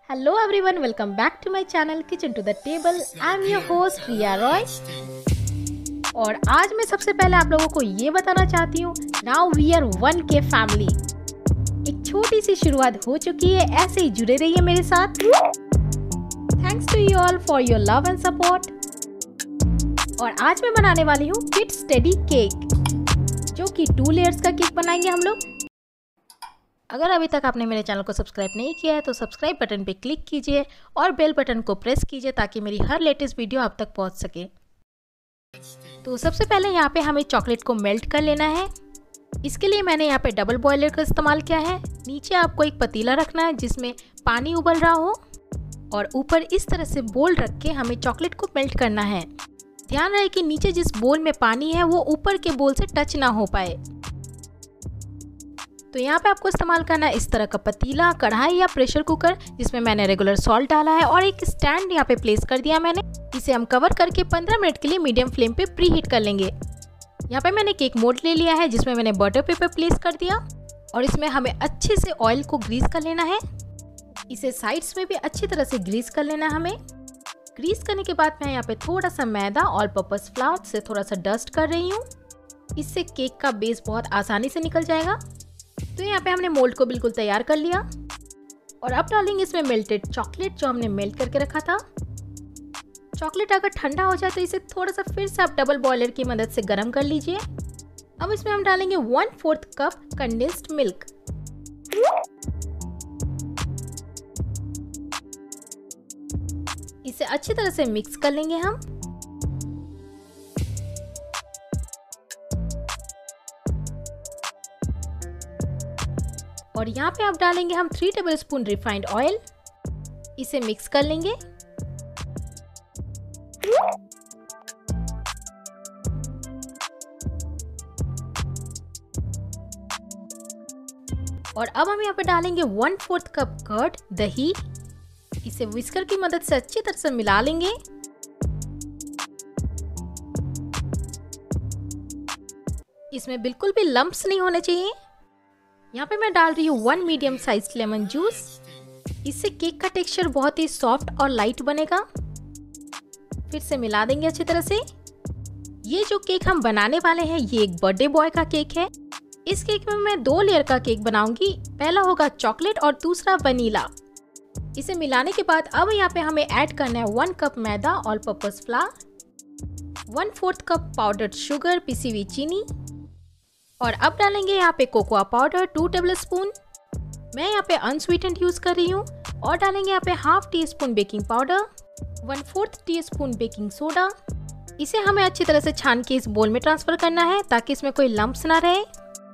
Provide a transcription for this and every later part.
Hello everyone, welcome back to my channel kitchen to the table. I am your host Riya Roy और आज मैं सबसे पहले आप लोगों को ये बताना चाहती हूँ, now we are 1K family. एक छोटी सी शुरुआत हो चुकी है, ऐसे ही जुड़े रहिए मेरे साथ। Thanks to you all for your love and support. और आज मैं बनाने वाली हूँ किड्स टेडी केक, जो कि 2 लेयर्स का केक बनाएंगे हम लोग। अगर अभी तक आपने मेरे चैनल को सब्सक्राइब नहीं किया है तो सब्सक्राइब बटन पे क्लिक कीजिए और बेल बटन को प्रेस कीजिए ताकि मेरी हर लेटेस्ट वीडियो आप तक पहुंच सके। तो सबसे पहले यहाँ पे हमें चॉकलेट को मेल्ट कर लेना है। इसके लिए मैंने यहाँ पे डबल बॉयलर का इस्तेमाल किया है। नीचे आपको एक पतीला रखना है जिसमें पानी उबल रहा हो और ऊपर इस तरह से बोल रख के हमें चॉकलेट को मेल्ट करना है। ध्यान रहे कि नीचे जिस बोल में पानी है वो ऊपर के बोल से टच ना हो पाए। तो यहाँ पे आपको इस्तेमाल करना है इस तरह का पतीला, कढ़ाई या प्रेशर कुकर जिसमें मैंने रेगुलर सॉल्ट डाला है और एक स्टैंड यहाँ पे प्लेस कर दिया मैंने। इसे हम कवर करके 15 मिनट के लिए मीडियम फ्लेम पे प्री हीट कर लेंगे। यहाँ पे मैंने केक मोल्ड ले लिया है जिसमें मैंने बटर पेपर प्लेस कर दिया और इसमें हमें अच्छे से ऑयल को ग्रीस कर लेना है। इसे साइड्स में भी अच्छी तरह से ग्रीस कर लेना है हमें। ग्रीस करने के बाद मैं यहाँ पे थोड़ा सा मैदा ऑल पर्पस फ्लावर से थोड़ा सा डस्ट कर रही हूँ। इससे केक का बेस बहुत आसानी से निकल जाएगा। तो यहाँ पे हमने मोल्ड को बिल्कुल तैयार कर लिया और अब डालेंगे इसमें मेल्टेड चॉकलेट जो हमने मेल्ट करके रखा था। चॉकलेट अगर ठंडा हो जाए तो इसे थोड़ा सा फिर से आप डबल बॉयलर की मदद से गर्म कर लीजिए। अब इसमें हम डालेंगे 1/4 कप कंडेंस्ड मिल्क। इसे अच्छी तरह से मिक्स कर लेंगे हम। और यहाँ पे आप डालेंगे हम 3 टेबलस्पून रिफाइंड ऑयल। इसे मिक्स कर लेंगे। और अब हम यहाँ पे डालेंगे 1/4 कप कर्ड दही। इसे विस्कर की मदद से अच्छी तरह से मिला लेंगे। इसमें बिल्कुल भी लम्प्स नहीं होने चाहिए। यहाँ पे मैं डाल रही हूँ 1 मीडियम साइज लेमन जूस। इससे केक का टेक्सचर बहुत ही सॉफ्ट और लाइट बनेगा। फिर से मिला देंगे अच्छी तरह से। ये जो केक हम बनाने वाले हैं ये एक बर्थडे बॉय का केक है। इस केक में मैं 2 लेयर का केक बनाऊंगी। पहला होगा चॉकलेट और दूसरा वनीला। इसे मिलाने के बाद अब यहाँ पे हमें ऐड करना है 1 cup maida all purpose flour, 1/4 cup powdered sugar पिसी हुई चीनी और अब डालेंगे यहाँ पे कोकोआ पाउडर 2 टेबलस्पून। मैं यहाँ पे अनस्वीटेंड यूज कर रही हूँ। और डालेंगे यहाँ पे ½ teaspoon baking powder, 1/4 teaspoon baking soda. इसे हमें अच्छी तरह से छान के इस बोल में ट्रांसफर करना है ताकि इसमें कोई लम्प्स ना रहे।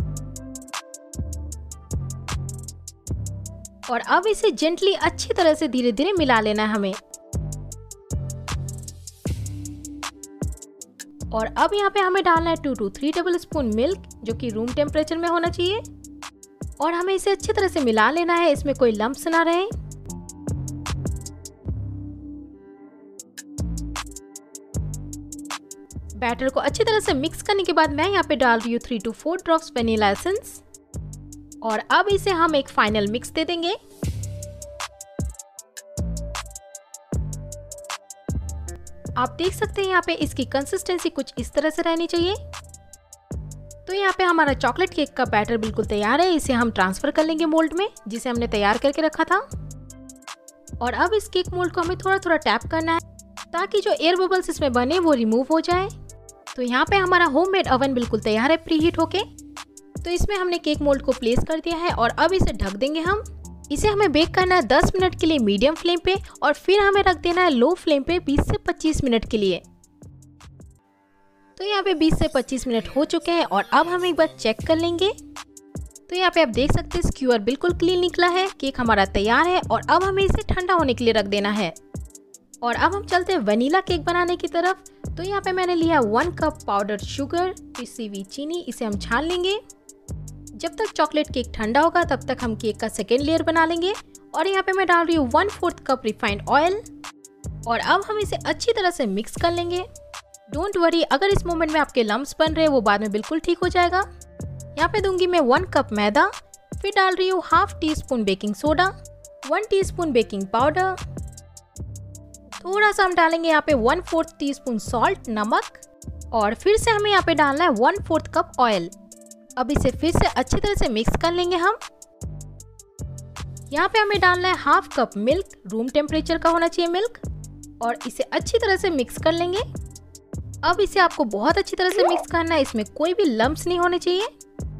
और अब इसे जेंटली अच्छी तरह से धीरे धीरे मिला लेना है हमें। और अब यहाँ पे हमें डालना है 2 to 3 टेबलस्पून मिल्क जो कि रूम टेम्परेचर में होना चाहिए। और हमें इसे अच्छी तरह से मिला लेना है, इसमें कोई लम्प्स ना रहे। बैटर को अच्छी तरह से मिक्स करने के बाद मैं यहाँ पे डाल रही हूँ 3 to 4 ड्रॉप्स वनीला एसेंस। और अब इसे हम एक फाइनल मिक्स दे देंगे। आप देख सकते हैं यहाँ पे इसकी कंसिस्टेंसी कुछ इस तरह से रहनी चाहिए। तो यहाँ पे हमारा चॉकलेट केक का बैटर बिल्कुल तैयार है। इसे हम ट्रांसफर कर लेंगे मोल्ड में जिसे हमने तैयार करके रखा था। और अब इस केक मोल्ड को हमें थोड़ा थोड़ा टैप करना है ताकि जो एयर बबल्स इसमें बने वो रिमूव हो जाए। तो यहाँ पे हमारा होममेड ओवन बिल्कुल तैयार है प्री हीट होके। तो इसमें हमने केक मोल्ड को प्लेस कर दिया है और अब इसे ढक देंगे हम। इसे हमें बेक करना है 10 मिनट के लिए मीडियम फ्लेम पे और फिर हमें रख देना है लो फ्लेम पे 20 से 25 मिनट के लिए। तो यहाँ पे 20 से 25 मिनट हो चुके हैं और अब हम एक बार चेक कर लेंगे। तो यहाँ पे आप देख सकते हैं स्क्यूअर बिल्कुल क्लीन निकला है। केक हमारा तैयार है और अब हमें इसे ठंडा होने के लिए रख देना है। और अब हम चलते हैं वनीला केक बनाने की तरफ। तो यहाँ पे मैंने लिया 1 कप पाउडर शुगर पिसी हुई चीनी। इसे हम छान लेंगे। जब तक चॉकलेट केक ठंडा होगा तब तक हम केक का सेकेंड लेयर बना लेंगे। और यहाँ पे मैं डाल रही हूँ 1/4 कप रिफाइंड ऑयल। और अब हम इसे अच्छी तरह से मिक्स कर लेंगे। डोंट वरी, अगर इस मोमेंट में आपके लम्प्स बन रहे हैं वो बाद में बिल्कुल ठीक हो जाएगा। यहाँ पे दूंगी मैं 1 कप मैदा, फिर डाल रही हूँ ½ teaspoon baking soda, 1 teaspoon baking powder, थोड़ा सा हम डालेंगे यहाँ पे 1/4 टीस्पून सॉल्ट, नमक, और फिर से हमें यहाँ पे डालना है 1/4 कप ऑयल। अब इसे फिर से अच्छी तरह से मिक्स कर लेंगे हम। यहाँ पे हमें डालना है 1/2 कप मिल्क, रूम टेम्परेचर का होना चाहिए मिल्क, और इसे अच्छी तरह से मिक्स कर लेंगे। अब इसे आपको बहुत अच्छी तरह से मिक्स करना है, इसमें कोई भी लम्प्स नहीं होने चाहिए।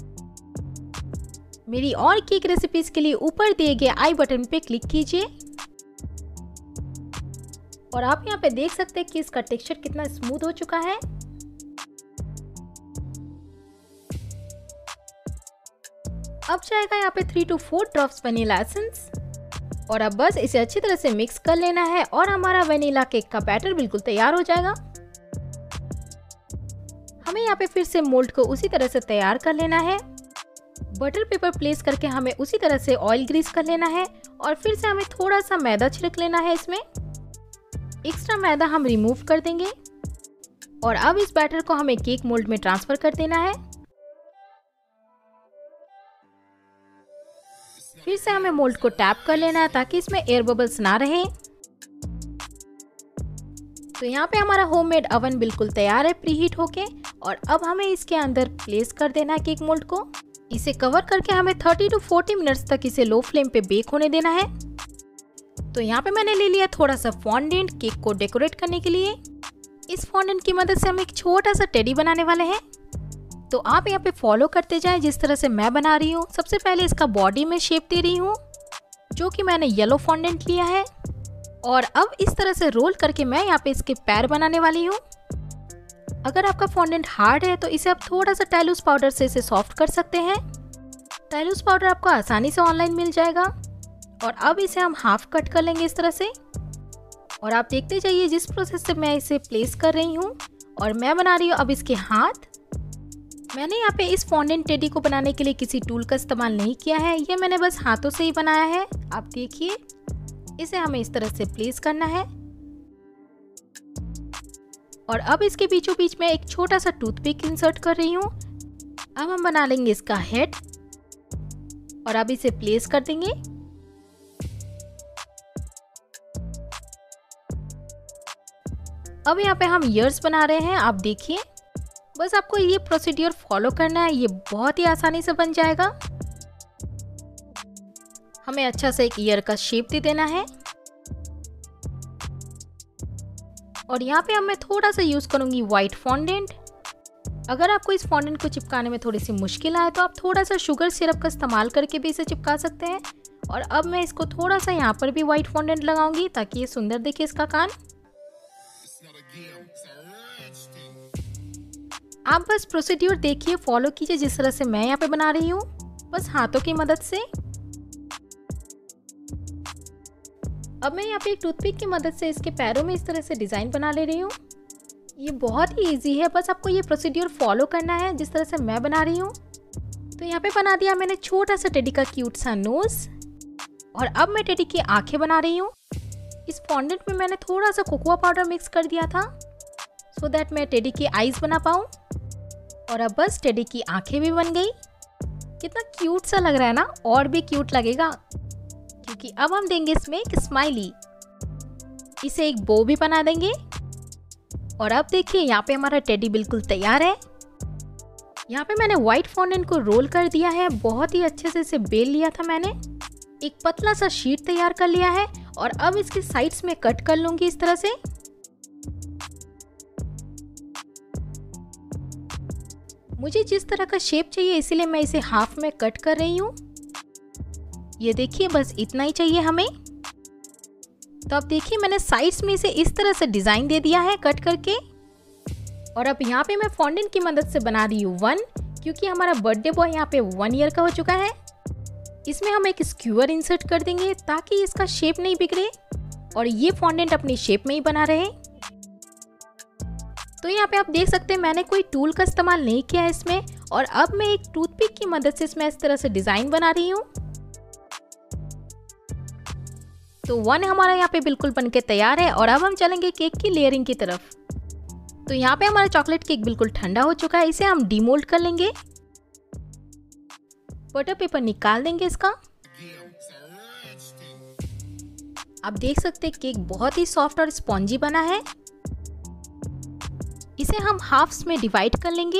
मेरी और केक रेसिपीज के लिए ऊपर दिए गए आई बटन पे क्लिक कीजिए। और आप यहाँ पे देख सकते हैं कि इसका टेक्सचर कितना स्मूथ हो चुका है। अब जाएगा यहाँ पे 3 to 4 ड्रॉप्स वनीला एसेंस, और अब बस इसे अच्छी तरह से मिक्स कर लेना है और हमारा वनीला केक का बैटर बिल्कुल तैयार हो जाएगा। हमें यहाँ पे फिर से मोल्ड को उसी तरह से तैयार कर लेना है। बटर पेपर प्लेस करके हमें उसी तरह से ऑयल ग्रीस कर लेना है, और फिर से हमें थोड़ा सा मैदा छिड़क लेना है। इसमें एक्स्ट्रा मैदा हम रिमूव कर देंगे, और अब इस बैटर को हमें केक मोल्ड में ट्रांसफर कर देना है। फिर से हमें मोल्ड को टैप कर लेना है ताकि इसमें एयर बबल्स ना रहे। तो यहाँ पे हमारा होममेड अवन बिल्कुल तैयार है प्रीहीट होके, और अब हमें इसके अंदर प्लेस कर देना है केक मोल्ड को। इसे कवर करके हमें 30 to 40 मिनट्स तक इसे लो फ्लेम पे बेक होने देना है। तो यहाँ पे मैंने ले लिया थोड़ा सा फॉन्डेंट केक को डेकोरेट करने के लिए। इस फॉन्डेंट की मदद से हम एक छोटा सा टेडी बनाने वाले हैं। तो आप यहाँ पे फॉलो करते जाएं जिस तरह से मैं बना रही हूँ। सबसे पहले इसका बॉडी में शेप दे रही हूँ, जो कि मैंने येलो फॉन्डेंट लिया है, और अब इस तरह से रोल करके मैं यहाँ पे इसके पैर बनाने वाली हूँ। अगर आपका फॉन्डेंट हार्ड है तो इसे आप थोड़ा सा टाइलूस पाउडर से इसे सॉफ्ट कर सकते हैं। टाइलूस पाउडर आपको आसानी से ऑनलाइन मिल जाएगा। और अब इसे हम हाफ कट कर लेंगे इस तरह से, और आप देखते जाइए जिस प्रोसेस से मैं इसे प्लेस कर रही हूँ। और मैं बना रही हूँ अब इसके हाथ। मैंने यहाँ पे इस फॉन्डेंट टेडी को बनाने के लिए किसी टूल का इस्तेमाल नहीं किया है, ये मैंने बस हाथों से ही बनाया है। आप देखिए, इसे हमें इस तरह से प्लेस करना है, और अब इसके बीचों बीच में एक छोटा सा टूथपिक इंसर्ट कर रही हूँ। अब हम बना लेंगे इसका हेड, और अब इसे प्लेस कर देंगे। अब यहाँ पे हम ईयर्स बना रहे हैं। आप देखिए, बस आपको ये प्रोसीड्यूर फॉलो करना है, ये बहुत ही आसानी से बन जाएगा। हमें अच्छा से एक ईयर का शेप दे देना है, और यहाँ पे अब मैं थोड़ा सा यूज करूंगी व्हाइट फॉन्डेंट। अगर आपको इस फॉन्डेंट को चिपकाने में थोड़ी सी मुश्किल आए तो आप थोड़ा सा शुगर सिरप का इस्तेमाल करके भी इसे चिपका सकते हैं। और अब मैं इसको थोड़ा सा यहाँ पर भी व्हाइट फॉन्डेंट लगाऊंगी ताकि ये सुंदर दिखे इसका कान। आप बस प्रोसीड्यूर देखिए, फॉलो कीजिए जिस तरह से मैं यहाँ पे बना रही हूँ, बस हाथों की मदद से। अब मैं यहाँ पे एक टूथपिक की मदद से इसके पैरों में इस तरह से डिज़ाइन बना ले रही हूँ। ये बहुत ही इजी है, बस आपको ये प्रोसीड्यूर फॉलो करना है जिस तरह से मैं बना रही हूँ। तो यहाँ पे बना दिया मैंने छोटा सा टेडी का क्यूट सा नोज, और अब मैं टेडी की आंखें बना रही हूँ। इस फॉन्डेंट में मैंने थोड़ा सा कोकोआ पाउडर मिक्स कर दिया था, सो दैट मैं टेडी की आईज बना पाऊँ। और अब बस टेडी की आंखें भी बन गई। कितना क्यूट सा लग रहा है ना, और भी क्यूट लगेगा क्योंकि अब हम देंगे इसमें एक स्माइली। इसे एक बो भी बना देंगे। और अब देखिए, यहाँ पे हमारा टेडी बिल्कुल तैयार है। यहाँ पे मैंने व्हाइट फॉन्डेंट को रोल कर दिया है, बहुत ही अच्छे से इसे बेल लिया था मैंने। एक पतला सा शीट तैयार कर लिया है, और अब इसके साइड्स में कट कर लूंगी इस तरह से। मुझे जिस तरह का शेप चाहिए इसीलिए मैं इसे हाफ में कट कर रही हूँ। ये देखिए, बस इतना ही चाहिए हमें। तो अब देखिए, मैंने साइड्स में इसे इस तरह से डिजाइन दे दिया है कट करके। और अब यहाँ पे मैं फॉन्डेंट की मदद से बना रही हूँ 1, क्योंकि हमारा बर्थडे बॉय यहाँ पे 1 ईयर का हो चुका है। इसमें हम एक स्क्यूअर इंसर्ट कर देंगे ताकि इसका शेप नहीं बिगड़े और ये फॉन्डेंट अपनी शेप में ही बना रहे। तो यहाँ पे आप देख सकते हैं मैंने कोई टूल का इस्तेमाल नहीं किया है इसमें, और अब मैं एक टूथपिक की मदद से इसमें इस तरह से डिजाइन बना रही हूँ। तो 1 हमारा यहाँ पे बिल्कुल बनके तैयार है, और अब हम चलेंगे केक की लेयरिंग की तरफ। तो यहाँ पे हमारा चॉकलेट केक बिल्कुल ठंडा हो चुका है, इसे हम डीमोल्ड कर लेंगे। बटर पेपर निकाल देंगे इसका। आप देख सकते हैं केक बहुत ही सॉफ्ट और स्पॉन्जी बना है। इसे हम हाफ्स में डिवाइड कर लेंगे।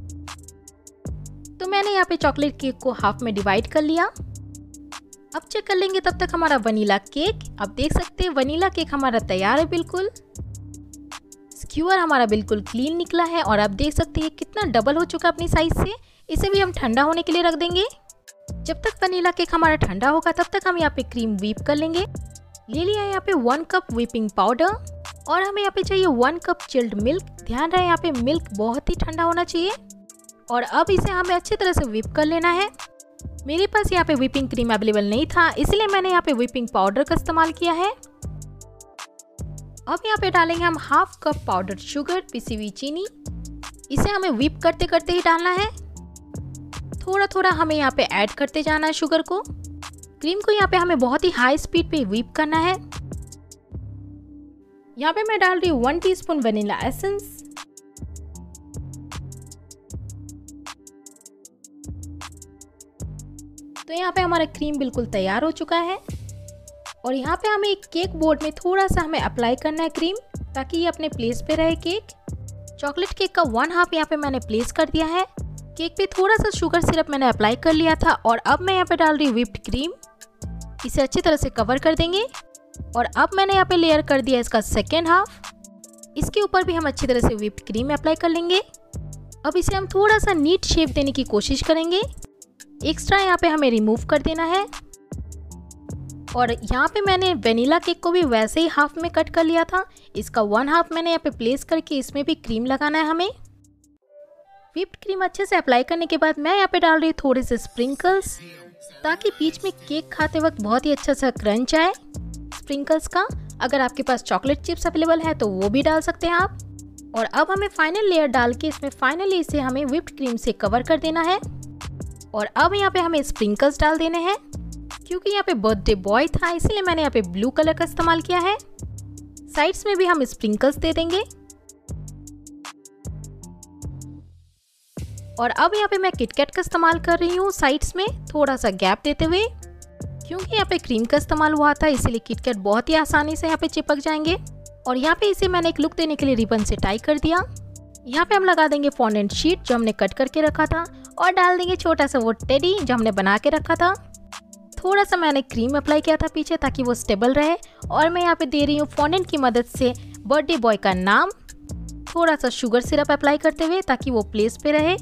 तो मैंने यहाँ पे चॉकलेट केक को हाफ में डिवाइड कर लिया। अब चेक कर लेंगे तब तक हमारा वनीला केक। आप देख सकते हैं वनीला केक हमारा तैयार है बिल्कुल। स्क्यूअर हमारा बिल्कुल क्लीन निकला है और आप देख सकते हैं कितना डबल हो चुका है अपनी साइज से। इसे भी हम ठंडा होने के लिए रख देंगे। जब तक वनीला केक हमारा ठंडा होगा तब तक हम यहाँ पे क्रीम व्हीप कर लेंगे। ले लिया यहाँ पे 1 कप व्हिपिंग पाउडर और हमें यहाँ पे चाहिए 1 कप चिल्ड मिल्क। ध्यान रहे यहाँ पे मिल्क बहुत ही ठंडा होना चाहिए। और अब इसे हमें अच्छी तरह से व्हिप कर लेना है। मेरे पास यहाँ पे व्हिपिंग क्रीम अवेलेबल नहीं था, इसलिए मैंने यहाँ पे व्हिपिंग पाउडर का इस्तेमाल किया है। अब यहाँ पे डालेंगे हम हाफ कप पाउडर शुगर, पिसी हुई चीनी। इसे हमें व्हिप करते करते ही डालना है। थोड़ा थोड़ा हमें यहाँ पे ऐड करते जाना है शुगर को। क्रीम को यहाँ पे हमें बहुत ही हाई स्पीड पे व्हिप करना है। यहाँ पे मैं डाल रही हूँ 1 टीस्पून वनीला एसेंस। तो यहाँ पे हमारा क्रीम बिल्कुल तैयार हो चुका है और यहाँ पे हमें एक केक बोर्ड में थोड़ा सा हमें अप्लाई करना है क्रीम, ताकि ये अपने प्लेस पे रहे केक। चॉकलेट केक का 1 हाफ यहाँ पे मैंने प्लेस कर दिया है। केक पे थोड़ा सा शुगर सिरप मैंने अप्लाई कर लिया था और अब मैं यहाँ पे डाल रही हूँ व्हिप्ड क्रीम। इसे अच्छी तरह से कवर कर देंगे और अब मैंने यहाँ पे लेयर कर दिया इसका 2nd हाफ। इसके ऊपर भी हम अच्छी तरह से व्हिप्ड क्रीम अप्लाई कर लेंगे। अब इसे हम थोड़ा सा नीट शेप देने की कोशिश करेंगे। एक्स्ट्रा यहाँ पे हमें रिमूव कर देना है। और यहाँ पे मैंने वेनिला केक को भी वैसे ही हाफ में कट कर लिया था। इसका 1 हाफ मैंने यहाँ पे प्लेस करके इसमें भी क्रीम लगाना है हमें। व्हिप्ड क्रीम अच्छे से अप्लाई करने के बाद मैं यहाँ पे डाल रही हूँ थोड़े से स्प्रिंकल्स, ताकि बीच में केक खाते वक्त बहुत ही अच्छा सा क्रंच आए स्प्रिंकल्स का। अगर आपके पास चॉकलेट चिप्स अवेलेबल है तो वो भी डाल सकते हैं आप। और अब हमें फाइनल लेयर डाल के इसमें फाइनली इसे हमें व्हिप्ड क्रीम से कवर कर देना है। और अब यहाँ पे हमें स्प्रिंकल्स डाल देने हैं। क्योंकि यहाँ पे बर्थडे बॉय था इसलिए मैंने यहाँ पे ब्लू कलर का इस्तेमाल किया है। साइड्स में भी हम स्प्रिंकल्स दे देंगे। और अब यहाँ पे मैं किटकैट का इस्तेमाल कर रही हूँ साइड्स में थोड़ा सा गैप देते हुए। क्योंकि यहाँ पे क्रीम का इस्तेमाल हुआ था इसलिए किटकैट बहुत ही आसानी से यहाँ पे चिपक जाएंगे। और यहाँ पे इसे मैंने एक लुक देने के लिए रिबन से टाई कर दिया। यहाँ पे हम लगा देंगे फॉन्डेंट शीट जो हमने कट करके रखा था और डाल देंगे छोटा सा वो टेडी जो हमने बना के रखा था। थोड़ा सा मैंने क्रीम अप्लाई किया था पीछे ताकि वो स्टेबल रहे। और मैं यहाँ पे दे रही हूँ फॉन्डेंट की मदद से बर्थडे बॉय का नाम, थोड़ा सा शुगर सिरप अप्लाई करते हुए ताकि वो प्लेस पे रहे।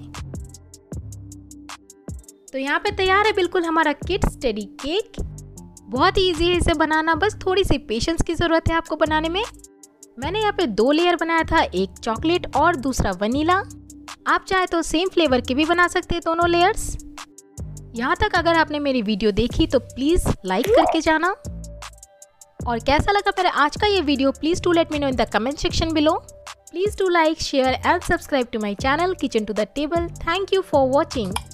तो यहाँ पे तैयार है बिल्कुल हमारा किड्स टेडी केक। बहुत ही ईजी है इसे बनाना, बस थोड़ी सी पेशेंस की ज़रूरत है आपको बनाने में। मैंने यहाँ पे 2 लेयर बनाया था, एक चॉकलेट और दूसरा वनीला। आप चाहे तो सेम फ्लेवर के भी बना सकते हैं दोनों लेयर्स। यहाँ तक अगर आपने मेरी वीडियो देखी तो प्लीज़ लाइक करके जाना। और कैसा लगा मेरा आज का ये video please do let me know in the comment section below. Please do like, share and subscribe to my channel kitchen to the table. Thank you for watching.